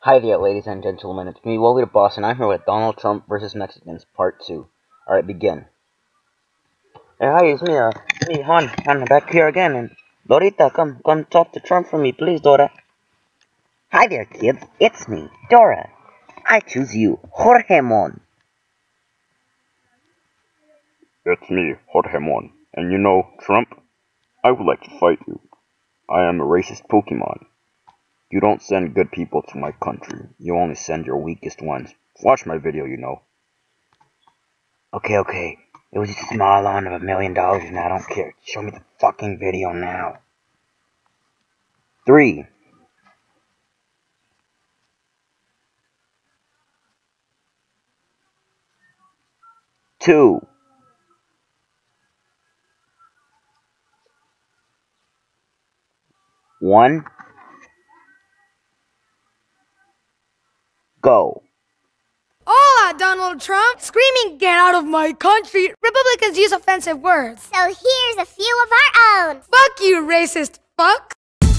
Hi there, ladies and gentlemen. It's me, Wally the Boss, and I'm here with Donald Trump versus Mexicans, Part 2. Alright, begin. Hey, hi, it's me, Juan, back here again, and Dorita, come talk to Trump for me, please, Dora. Hi there, kids. It's me, Dora. I choose you, Jorgemon. It's me, Jorgemon. And you know, Trump, I would like to fight you. I am a racist Pokemon. You don't send good people to my country. You only send your weakest ones. Watch my video, you know. Okay. It was just a small loan of $1 million, and I don't care. Show me the fucking video now. 3. 2. 1. Go. Hola, Donald Trump! Screaming, get out of my country! Republicans use offensive words. So here's a few of our own. Fuck you, racist fuck!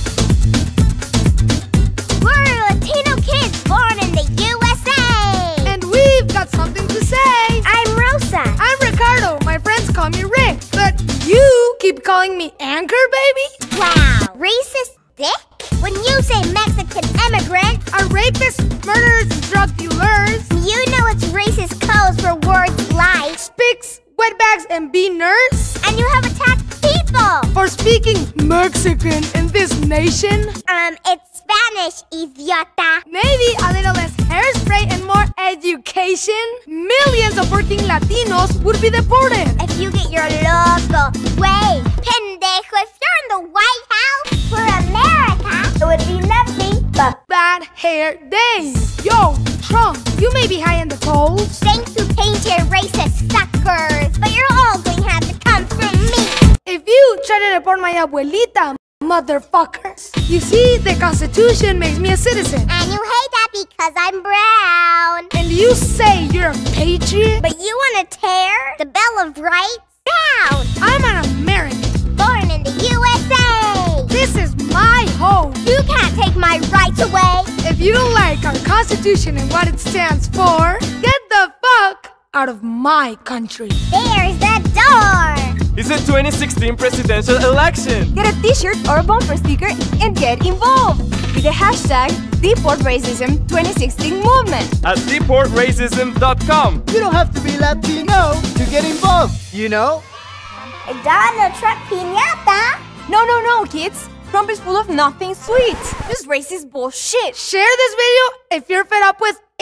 We're Latino kids born in the USA! And we've got something to say! I'm Rosa. I'm Ricardo. My friends call me Rick. But you keep calling me Anchor, baby? Wow, racist dick? When you say Mexican immigrant, Are rapists, murderers, and drug dealers? you know it's racist codes for words like, Spics, wetbags, and beaners? and you have attacked people! For speaking Mexican in this nation? It's Spanish, idiota. Maybe a little less hairspray and more education? Millions of working Latinos would be deported. If you get your loco, way, pendejo, if you're in the White House for America, it would be lovely, but Bad hair days. Yo, Trump, you may be high in the polls. thanks to painted racist suckers, but you're all going to have to come from me. If you try to deport my abuelita, motherfuckers. You see, the Constitution makes me a citizen. And you hate that because I'm brown. And you say you're a patriot? But you want to tear the Bill of Rights down. I'm an American. Born in the USA. This is my home. You can't take my rights away. If you don't like our Constitution and what it stands for, get the fuck out of my country. There's the door. It's the 2016 presidential election! Get a t-shirt or a bumper sticker and get involved with the hashtag #DeportRacism2016 movement. At deportracism.com. You don't have to be Latino to get involved, you know? A Donald Trump piñata. No, kids. Trump is full of nothing sweet. Just racist bullshit. Share this video if you're fed up with